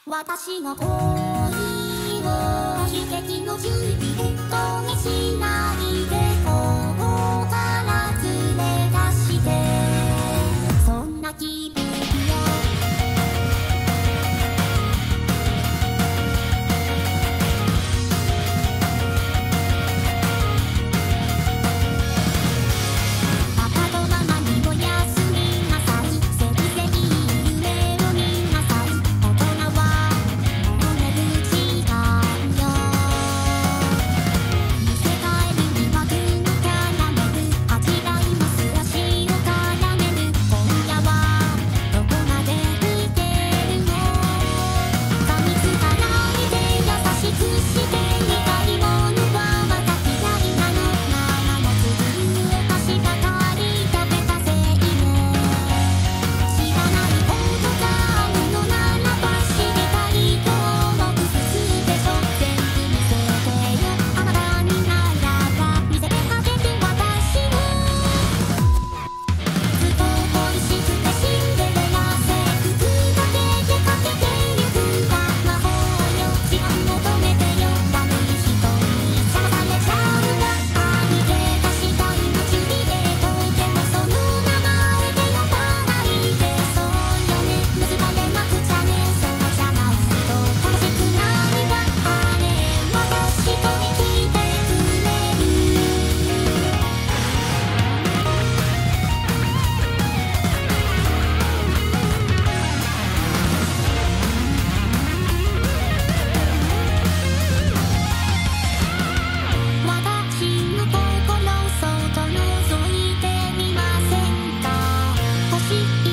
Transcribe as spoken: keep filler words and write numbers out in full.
私の恋を悲劇の準備とめしないでここから連れ出してそんな気分よパパとママにおやすみなさいせいぜい夢を見なさい大人はもう寝る時間よ見せ替えるには軍のキャラメル味わいます足を絡める今夜はどこまで見てるの噛みつかないで優しくして苦いものはまた嫌いなの生の粒を確かに食べたせいね知らないことがあるのならば知りたいと思うすべそ全部見せてよあなたにならば見せてあげて私をずっと恋しくてシンデレラ制服だけでかけてゆくわ魔法よ自分求めてよ悪い人にさらされちゃうわ逃げ出したいのジュリエットでもその名前で呼ばないでそうよね結ばれなくちゃねそうじゃないと楽しくないわあれ私と生きてくれる私の心そっと覗いてみませんか欲しい